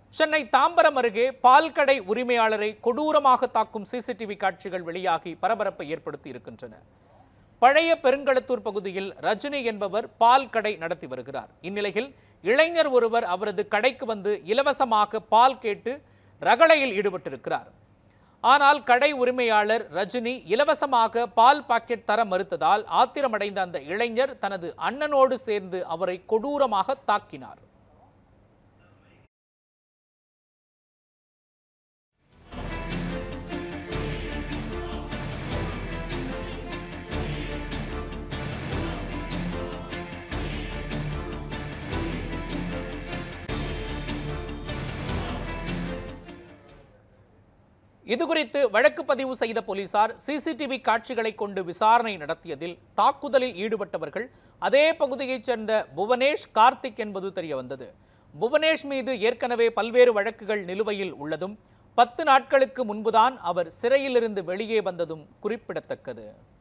சென்னை தாம்பரம் அருகே பால்கடை உரிமையாளரை கொடூரமாக தாக்கும் சிசிடிவி காட்சிகள் வெளியாகி பரபரப்பை ஏற்படுத்தி இருக்கின்றன. பழைய பெருங்களத்தூர் பகுதியில் ரஜினி என்பவர் பால் கடை நடத்தி வருகிறார். இந்நிலையில் இளைஞர் ஒருவர் அவரது கடைக்கு வந்து இலவசமாக பால் கேட்டு ரகளையில் ஈடுபட்டிருக்கிறார். ஆனால் கடை உரிமையாளர் ரஜினி இலவசமாக பால் பாக்கெட் தர மறுத்ததால் ஆத்திரமடைந்த அந்த இளைஞர் தனது அண்ணனோடு சேர்ந்து அவரை கொடூரமாக தாக்கினார். இதுகுறித்து வழக்கு பதிவு செய்த போலீசார் சிசிடிவி காட்சிகளை கொண்டு விசாரணை நடத்தியதில் தாக்குதலில் ஈடுபட்டவர்கள் அதே பகுதியைச் சேர்ந்த புவனேஷ், கார்த்திக் என்பது தெரியவந்தது. புவனேஷ் மீது ஏற்கனவே பல்வேறு வழக்குகள் நிலுவையில் உள்ளதும் 10 நாட்களுக்கு முன்புதான் அவர் சிறையிலிருந்து வெளியே வந்ததும் குறிப்பிடத்தக்கது.